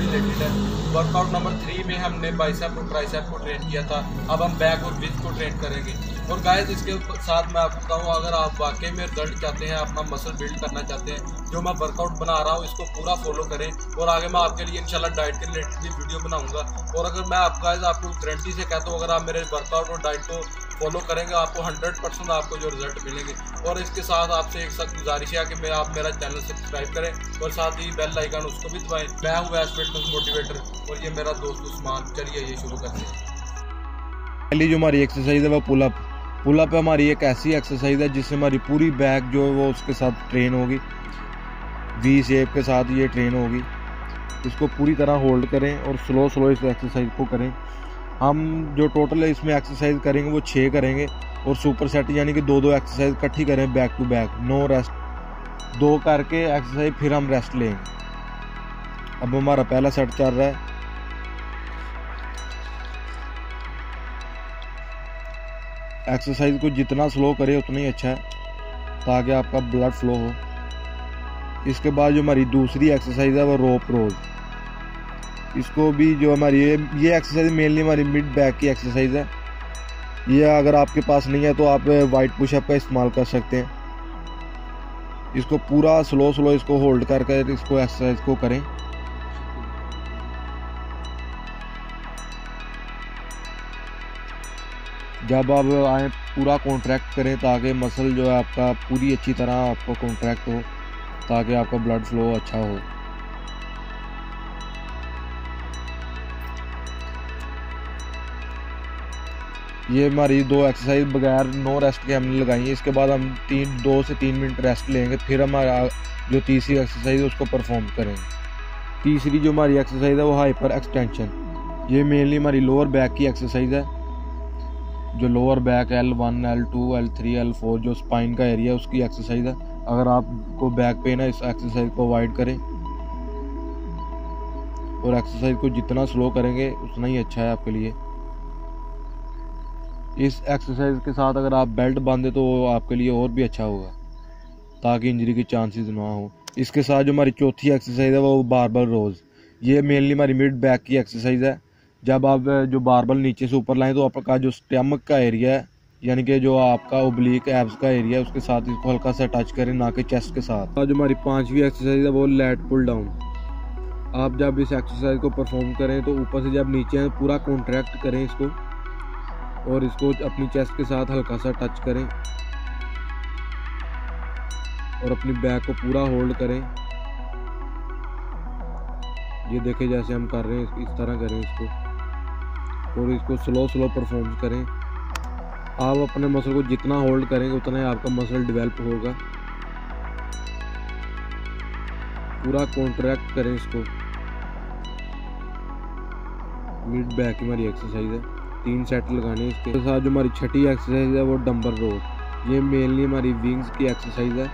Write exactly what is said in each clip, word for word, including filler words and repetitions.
Related है। Workout number three में हमने बाइसेप और ट्राइसेप को ट्रेन किया था, अब हम बैक और विथ को ट्रेन करेंगे। और गाइस इसके साथ मैं आपको बताऊँ, अगर आप वाकई में रिजल्ट चाहते हैं, अपना मसल बिल्ड करना चाहते हैं, जो मैं वर्कआउट बना रहा हूँ इसको पूरा फॉलो करें। और आगे मैं आपके लिए इंशाल्लाह डाइट के रिलेटेड भी वीडियो बनाऊंगा। और अगर मैं आप गाइस आपको गारंटी से कहता हूँ, अगर आप मेरे वर्कआउट और डाइट को फॉलो करेंगे, आपको हंड्रेड परसेंट आपको जो रिजल्ट मिलेंगे। और इसके साथ आपसे एक सख्त गुजारिश है कि मैं आप मेरा चैनल सब्सक्राइब करें और साथ ही बेल आइकन उसको भी दबाएं। मैं हूँ अवैस फिटनेस मोटिवेटर और ये मेरा दोस्त उस्मान। चलिए ये शुरू करते हैं। पहली जो हमारी एक्सरसाइज है वो पुलअप पुलअप हमारी एक ऐसी एक्सरसाइज है जिससे हमारी पूरी बैक जो है वो उसके साथ ट्रेन होगी, वी शेप के साथ ये ट्रेन होगी। इसको पूरी तरह होल्ड करें और स्लो स्लो इस एक्सरसाइज को करें। हम जो टोटल है इसमें एक्सरसाइज करेंगे वो छः करेंगे और सुपर सेट यानी कि दो दो एक्सरसाइज इकट्ठी करें back to back, no rest. दो करके एक्सरसाइज फिर हम रेस्ट लेंगे। अब हमारा पहला सेट चल रहा है। एक्सरसाइज को जितना स्लो करें उतना ही अच्छा है ताकि आपका ब्लड फ्लो हो। इसके बाद जो हमारी दूसरी एक्सरसाइज है वो रोप रोज। इसको भी जो हमारी ये ये एक्सरसाइज मेनली हमारी मिड बैक की एक्सरसाइज है। ये अगर आपके पास नहीं है तो आप वाइड पुशअप का इस्तेमाल कर सकते हैं। इसको पूरा स्लो स्लो इसको होल्ड कर कर इसको एक्सरसाइज को करें। जब आप आए पूरा कॉन्ट्रैक्ट करें ताकि मसल जो है आपका पूरी अच्छी तरह आपको कॉन्ट्रैक्ट हो, ताकि आपका ब्लड फ्लो अच्छा हो। ये हमारी दो एक्सरसाइज बगैर नो रेस्ट के हमने लगाई है। इसके बाद हम तीन दो से तीन मिनट रेस्ट लेंगे, फिर हमारा जो तीसरी एक्सरसाइज है उसको परफॉर्म करेंगे। तीसरी जो हमारी एक्सरसाइज है वो हाइपर एक्सटेंशन। ये मेनली हमारी लोअर बैक की एक्सरसाइज है। जो lower back L one, L two, L three, L four जो स्पाइन का एरिया है उसकी एक्सरसाइज है। अगर आपको बैक पेन है इस एक्सरसाइज को अवॉइड करें और एक्सरसाइज को जितना स्लो करेंगे उतना ही अच्छा है आपके लिए। इस एक्सरसाइज के साथ अगर आप बेल्ट बांधे तो वो आपके लिए और भी अच्छा होगा ताकि इंजरी के चांसेस ना हो। इसके साथ जो हमारी चौथी एक्सरसाइज है वो बारबल रोज। ये मेनली हमारी मिड बैक की एक्सरसाइज है। जब आप जो बारबल नीचे से ऊपर लाएं तो आपका जो स्टमक का एरिया है यानी कि जो आपका ओब्लिक एब्स का एरिया है उसके साथ इसको हल्का सा टच करें, ना कि चेस्ट के साथ। और जो हमारी पांचवी एक्सरसाइज है वो लेट पुल डाउन। आप जब इस एक्सरसाइज को परफॉर्म करें तो ऊपर से जब नीचे पूरा कॉन्ट्रैक्ट करें इसको और इसको अपनी चेस्ट के साथ हल्का सा टच करें और अपनी बैक को पूरा होल्ड करें। ये देखें जैसे हम कर रहे हैं इस तरह करें इसको और इसको स्लो स्लो परफॉर्म करें। आप अपने मसल को जितना होल्ड करेंगे उतना ही आपका मसल डेवलप होगा। पूरा कॉन्ट्रैक्ट करें इसको। मिड बैक की हमारी एक्सरसाइज है, तीन सेट लगाने इसके साथ। जो हमारी छठी एक्सरसाइज है वो डंबल रोज। ये मेनली हमारी विंग्स की एक्सरसाइज है।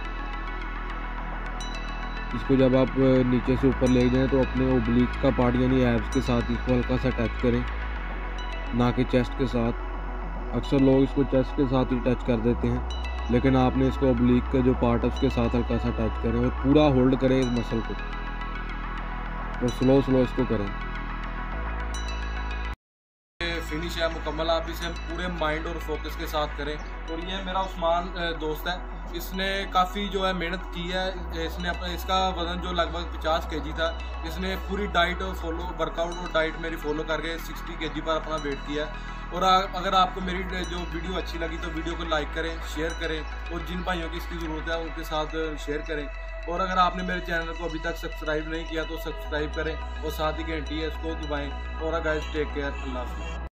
इसको जब आप नीचे से ऊपर ले जाएं तो अपने ओब्लिक का पार्ट यानी एब्स के साथ इसको हल्का सा टच करें, ना कि चेस्ट के साथ। अक्सर लोग इसको चेस्ट के साथ ही टच कर देते हैं, लेकिन आपने इसको ओब्लिक का जो पार्ट है उसके साथ हल्का सा टच करें और पूरा होल्ड करें इस मसल को और स्लो स्लो इसको करें। फिनिश है मुकम्मल। आप इसे पूरे माइंड और फोकस के साथ करें। और ये मेरा उस्मान दोस्त है, इसने काफ़ी जो है मेहनत की है। इसने अपना इसका वज़न जो लगभग पचास केजी था, इसने पूरी डाइट फॉलो वर्कआउट और डाइट मेरी फॉलो करके साठ केजी पर अपना वेट किया। और अगर आपको मेरी जो वीडियो अच्छी लगी तो वीडियो को लाइक करें, शेयर करें और जिन भाइयों की इसकी ज़रूरत है उनके साथ शेयर करें। और अगर आपने मेरे चैनल को अभी तक सब्सक्राइब नहीं किया तो सब्सक्राइब करें और साथ ही घंटी है इसको दबाएँ। और गाइस टेक केयर, अल्लाह हाफ़िज़।